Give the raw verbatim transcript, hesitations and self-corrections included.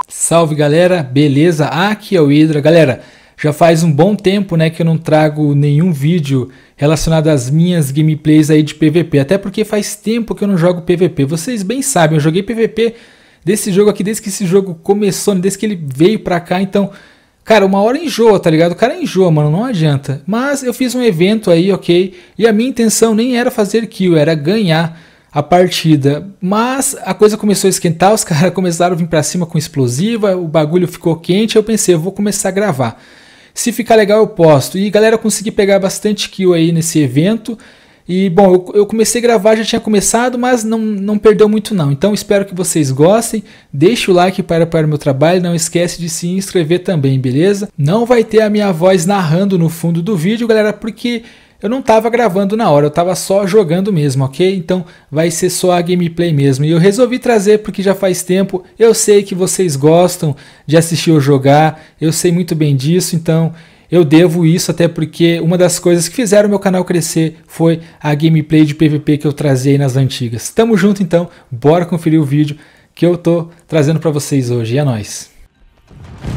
Salve galera, beleza? Aqui é o Hydra. Galera, já faz um bom tempo, né, que eu não trago nenhum vídeo relacionado às minhas gameplays aí de P V P, até porque faz tempo que eu não jogo P V P. Vocês bem sabem, eu joguei P V P desse jogo aqui desde que esse jogo começou, desde que ele veio pra cá, então, cara, uma hora enjoa, tá ligado? O cara enjoa, mano, não adianta. Mas eu fiz um evento aí, ok, e a minha intenção nem era fazer kill, era ganhar a partida, mas a coisa começou a esquentar, os caras começaram a vir pra cima com explosiva, o bagulho ficou quente, eu pensei, eu vou começar a gravar. Se ficar legal eu posto. E galera, eu consegui pegar bastante kill aí nesse evento. E bom, eu, eu comecei a gravar, já tinha começado, mas não, não perdeu muito não. Então espero que vocês gostem. Deixa o like para para o meu trabalho, não esquece de se inscrever também, beleza? Não vai ter a minha voz narrando no fundo do vídeo, galera, porque eu não estava gravando na hora, eu estava só jogando mesmo, ok? Então vai ser só a gameplay mesmo. E eu resolvi trazer porque já faz tempo, eu sei que vocês gostam de assistir eu jogar, eu sei muito bem disso, então eu devo isso, até porque uma das coisas que fizeram meu canal crescer foi a gameplay de P V P que eu trazia aí nas antigas. Tamo junto então, bora conferir o vídeo que eu tô trazendo para vocês hoje, e é nóis!